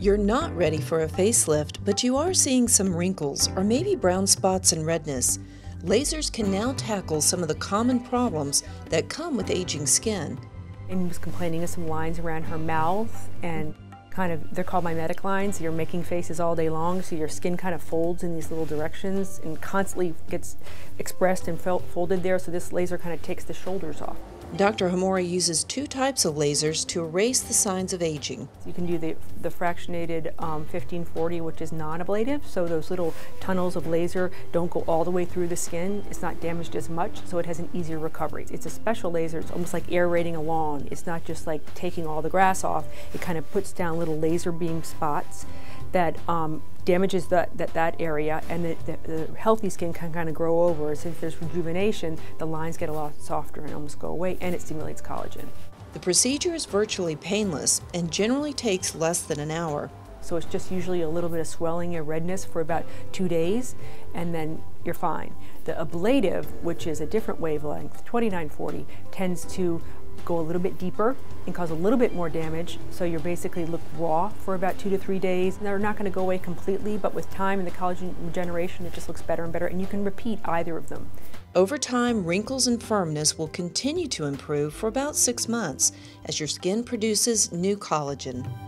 You're not ready for a facelift, but you are seeing some wrinkles or maybe brown spots and redness. Lasers can now tackle some of the common problems that come with aging skin. And was complaining of some lines around her mouth, and they're called mimetic lines. You're making faces all day long, so your skin kind of folds in these little directions and constantly gets expressed and folded there, so this laser kind of takes the shoulders off. Dr. Hamori uses two types of lasers to erase the signs of aging. You can do the fractionated 1540, which is non-ablative, so those little tunnels of laser don't go all the way through the skin. It's not damaged as much, so it has an easier recovery. It's a special laser. It's almost like aerating a lawn. It's not just like taking all the grass off. It kind of puts down little laser beam spots that damages that area, and the healthy skin can kind of grow over. Since there's rejuvenation, the lines get a lot softer and almost go away, and it stimulates collagen. The procedure is virtually painless and generally takes less than an hour. So it's just usually a little bit of swelling or redness for about 2 days, and then you're fine. The ablative, which is a different wavelength, 2940, tends to go a little bit deeper and cause a little bit more damage, so you basically look raw for about 2 to 3 days. They're not going to go away completely, but with time and the collagen regeneration, it just looks better and better, and you can repeat either of them. Over time, wrinkles and firmness will continue to improve for about 6 months as your skin produces new collagen.